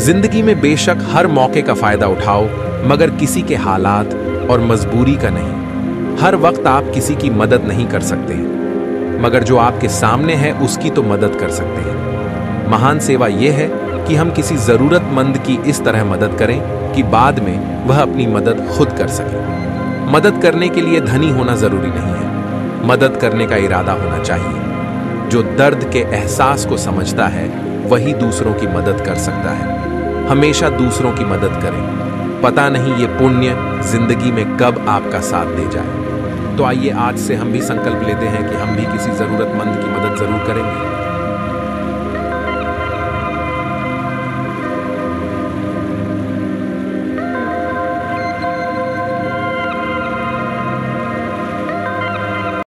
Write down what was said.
जिंदगी में बेशक हर मौके का फायदा उठाओ, मगर किसी के हालात और मजबूरी का नहीं। हर वक्त आप किसी की मदद नहीं कर सकते, मगर जो आपके सामने है उसकी तो मदद कर सकते हैं। महान सेवा यह है कि हम किसी जरूरतमंद की इस तरह मदद करें कि बाद में वह अपनी मदद खुद कर सके। मदद करने के लिए धनी होना जरूरी नहीं है, मदद करने का इरादा होना चाहिए। जो दर्द के एहसास को समझता है वही दूसरों की मदद कर सकता है। हमेशा दूसरों की मदद करें, पता नहीं ये पुण्य जिंदगी में कब आपका साथ दे जाए। तो आइए आज से हम भी संकल्प लेते हैं कि हम भी किसी जरूरतमंद की मदद जरूर करेंगे।